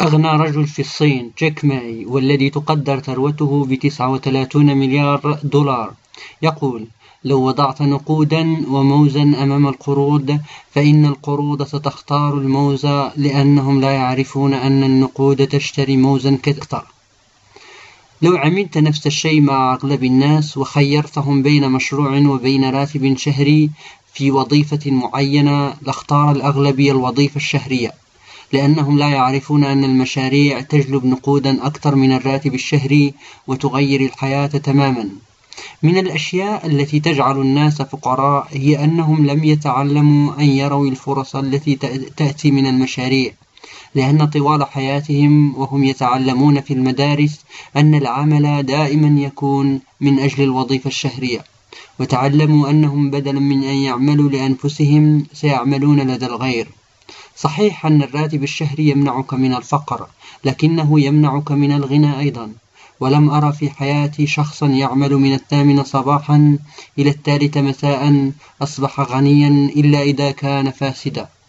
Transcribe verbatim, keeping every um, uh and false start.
أغنى رجل في الصين جاك ماي، والذي تقدر ثروته بتسعة وثلاثين مليار دولار، يقول: لو وضعت نقودا وموزا أمام القروض فإن القروض ستختار الموز، لأنهم لا يعرفون أن النقود تشتري موزا كثيرا. لو عملت نفس الشيء مع أغلب الناس وخيرتهم بين مشروع وبين راتب شهري في وظيفة معينة، لاختار الأغلبية الوظيفة الشهرية، لأنهم لا يعرفون أن المشاريع تجلب نقودا أكثر من الراتب الشهري وتغير الحياة تماما. من الأشياء التي تجعل الناس فقراء هي أنهم لم يتعلموا أن يروا الفرص التي تأتي من المشاريع، لأن طوال حياتهم وهم يتعلمون في المدارس أن العمل دائما يكون من أجل الوظيفة الشهرية، وتعلموا أنهم بدلا من أن يعملوا لأنفسهم سيعملون لدى الغير. صحيح أن الراتب الشهري يمنعك من الفقر، لكنه يمنعك من الغنى أيضا. ولم أرى في حياتي شخصا يعمل من الثامنة صباحا إلى الثالثة مساء أصبح غنيا إلا إذا كان فاسدا.